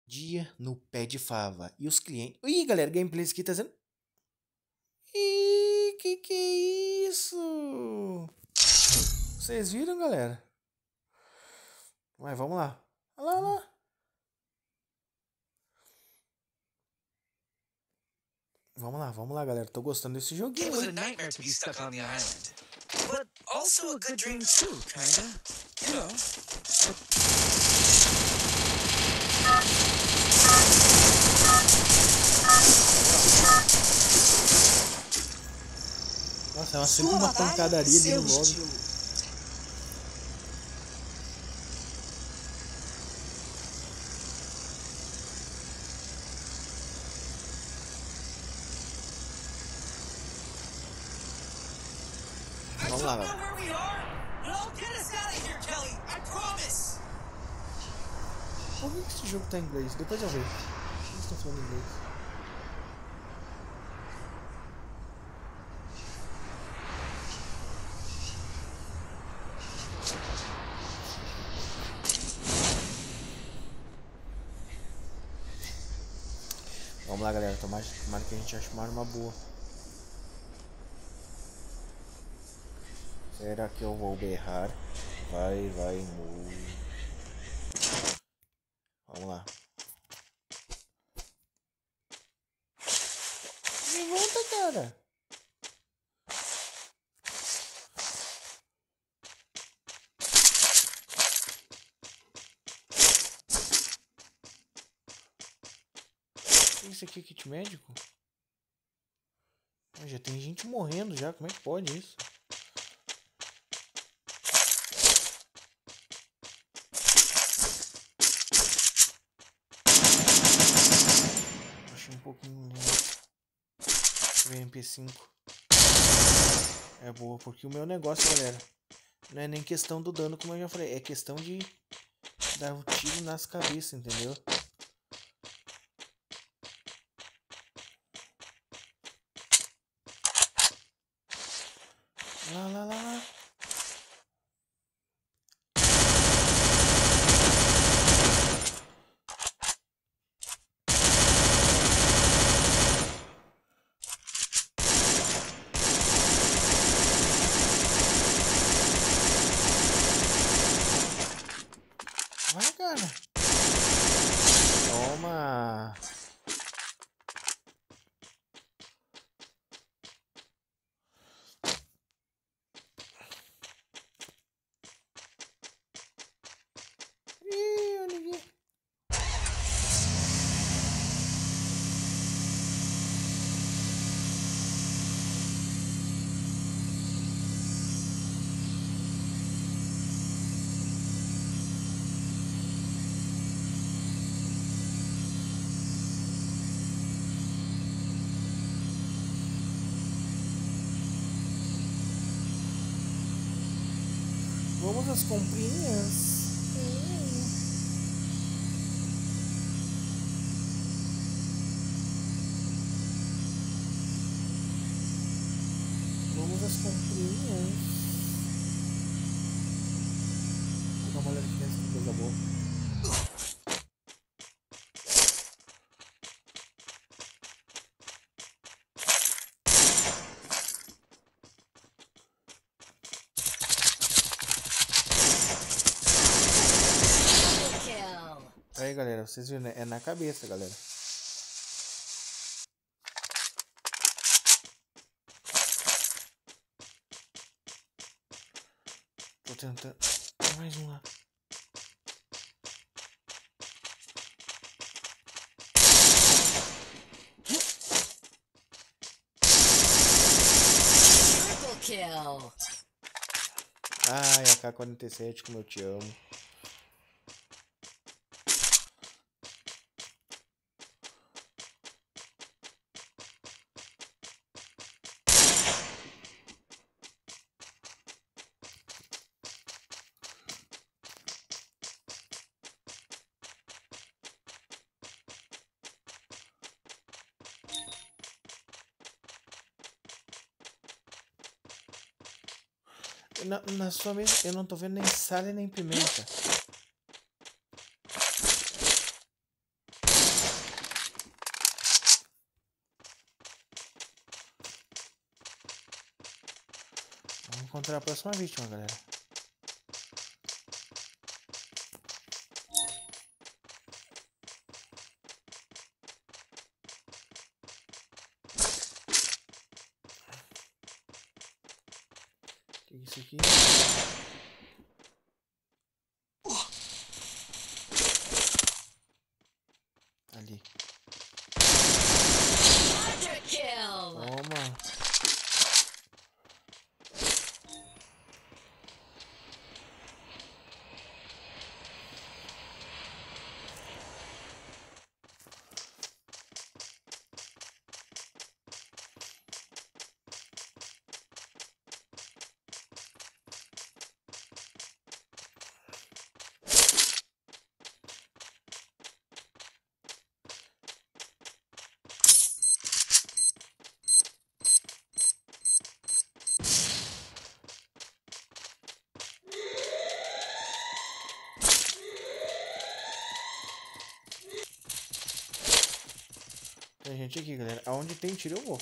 Dia no pé de fava. E os clientes... Ih, galera, gameplay aqui tá dizendo... Ih, que é isso? Vocês viram, galera? Mas vamos lá. Olha lá, olha lá. Vamos lá, galera. Tô gostando desse joguinho. It was a nightmare to be stuck on the island. But also a good dream too, kinda. You know. Nossa, é sempre uma pancadaria ali no modo. Vamos lá, galera. Por que esse jogo tá em inglês? Depois eu vejo. Eles estão falando inglês. Vamos lá, galera. Tomara que a gente ache uma arma boa. Será que eu vou berrar? Vai, mu. Vamos lá. Levanta, cara. Isso aqui é kit médico? Já tem gente morrendo já. Como é que pode isso? Achei um pouquinho... MP5 é boa, porque o meu negócio, galera, não é nem questão do dano, como eu já falei, é questão de dar um tiro nas cabeças, entendeu? Lá. Vai, cara. Toma. Ih, ninguém. Vamos às comprinhas. Vamos às comprinhas. Vou dar uma olhada aqui dentro, que coisa boa. Aí, galera, vocês viram, né? É na cabeça, galera. Tô tentando... Tem mais um lá. Ai, a K-47, como eu te amo. Na sua mesa eu não tô vendo nem sal e nem pimenta. encontrar a próxima vítima, galera. O que é isso aqui? Ali. Toma. Tem gente aqui, galera. Aonde tem tiro eu vou.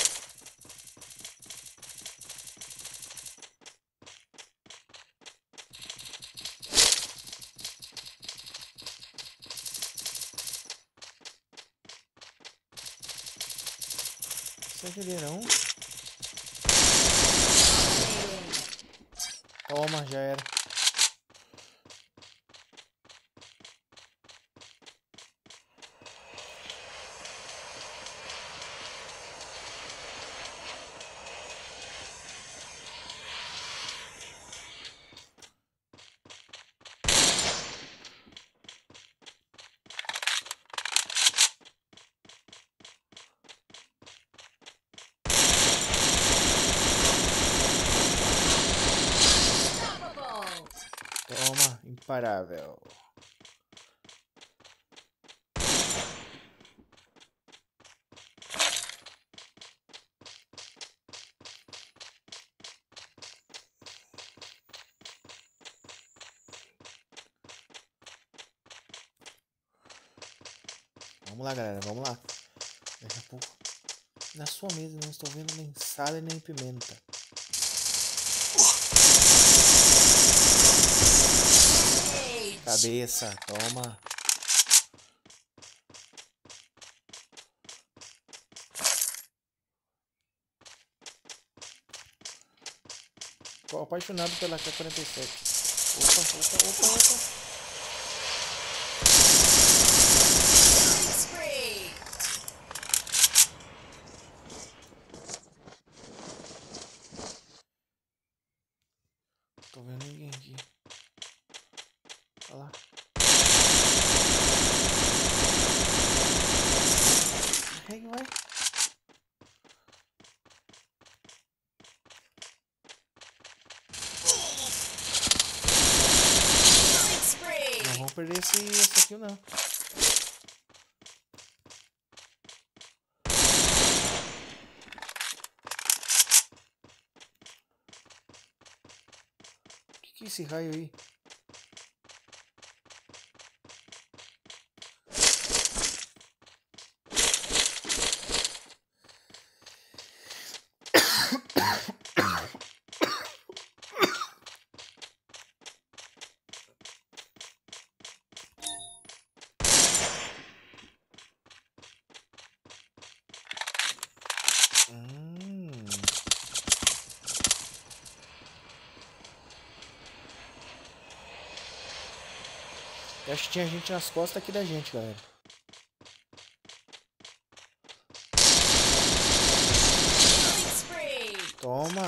Sem querer não. Toma, já era. Toma, imparável. Vamos lá, galera, vamos lá. Daqui a pouco. Na sua mesa não estou vendo nem sal e nem pimenta. Cabeça, toma. Tô apaixonado pela K-47. Opa. Tô vendo ninguém aqui. Olha lá. Carrega, vai. Não vamos perder esse aqui não. Que é esse raio aí? Eu acho que tinha gente nas costas aqui da gente, galera. Toma.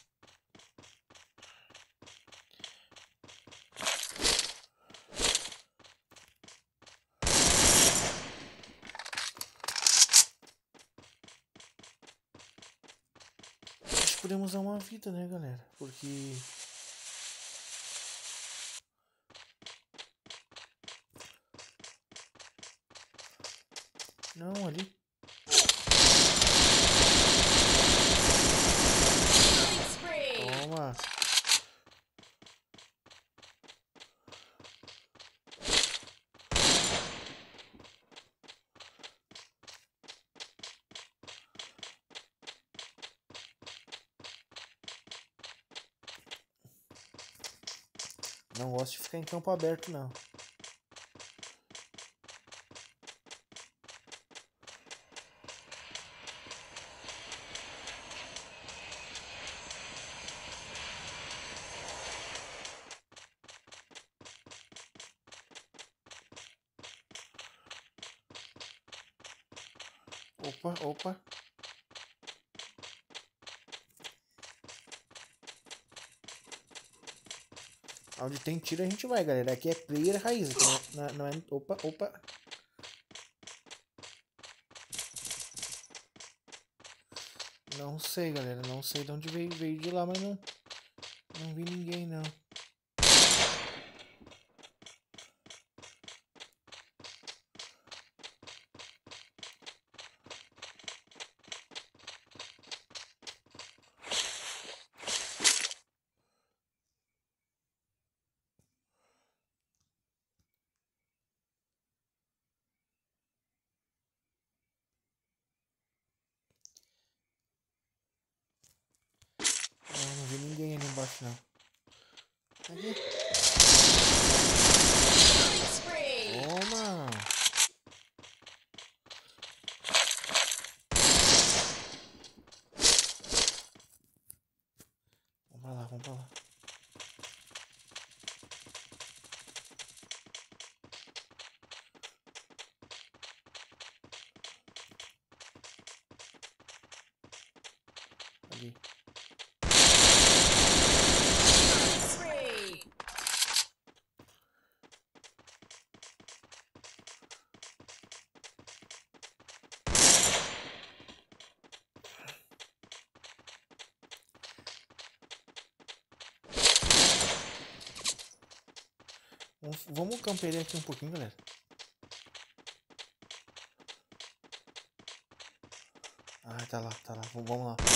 Acho que podemos usar uma vida, né, galera? Porque... Não, ali. Toma. Não gosto de ficar em campo aberto, não. Opa, opa. Onde tem tiro a gente vai, galera. Aqui é player raiz. Aqui não é... Opa, opa. Não sei, galera. Não sei de onde veio. Veio de lá, mas não vi ninguém, não. Não vi ninguém ali embaixo, não. Aqui. Toma! Vamos pra lá, vamos pra lá. Ali. Vamos campear aqui um pouquinho, galera. Ah, tá lá, tá lá. Vamos lá.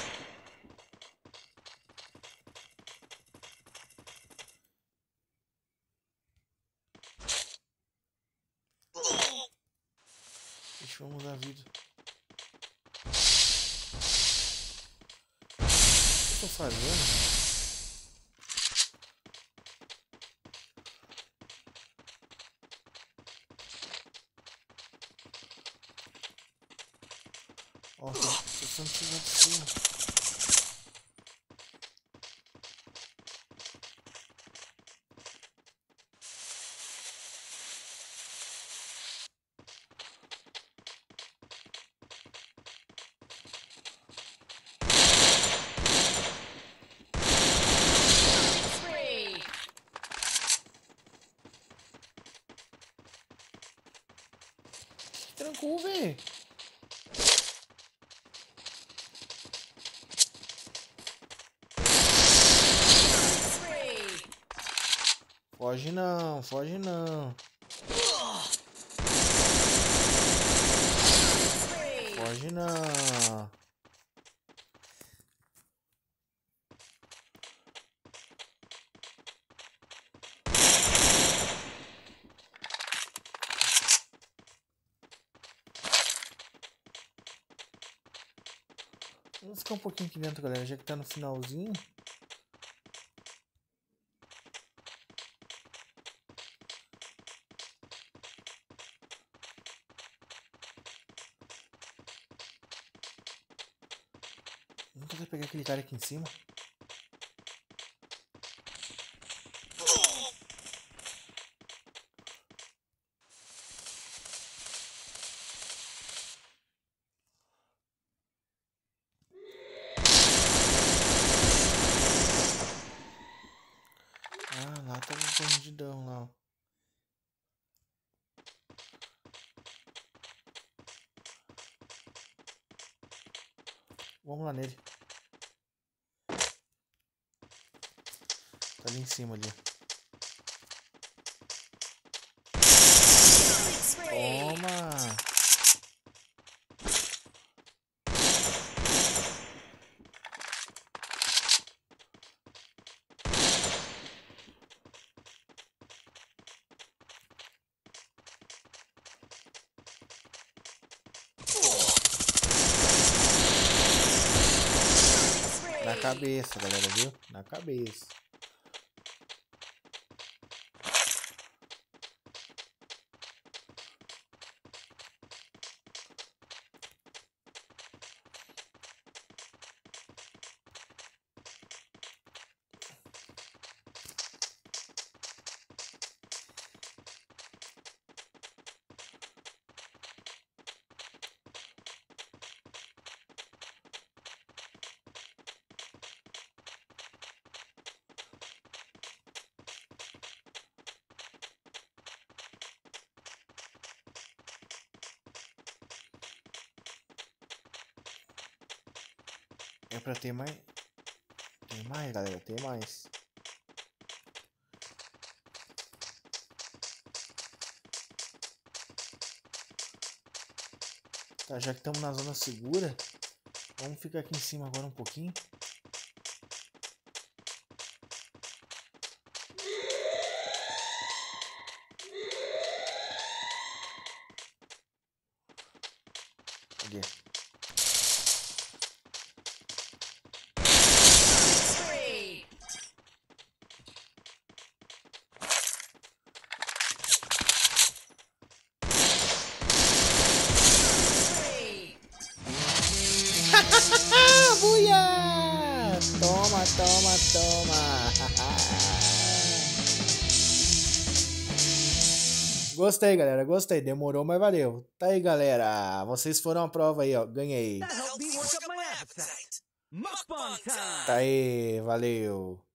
Deixa eu mudar a vida. O que eu tô fazendo? Ó, tô precisando tirar de cima. Que trancou, velho. Foge não, foge não. Foge não. Vamos ficar um pouquinho aqui dentro, galera, já que tá no finalzinho. Vamos tentar pegar aquele cara aqui em cima. Ah, lá tá um bandidão lá, ó. Vamos lá nele. Tá ali em cima ali. Toma! Na cabeça, galera, viu? Na cabeça. É pra ter mais. Tem mais, galera, tem mais. Tá, já que estamos na zona segura, vamos ficar aqui em cima agora um pouquinho. Cadê? Buia! Toma, toma, toma! Gostei, galera, gostei. Demorou, mas valeu. Tá aí, galera. Vocês foram a prova aí, ó. Ganhei. That helped me work up my appetite. Mukbang time! Tá aí, valeu.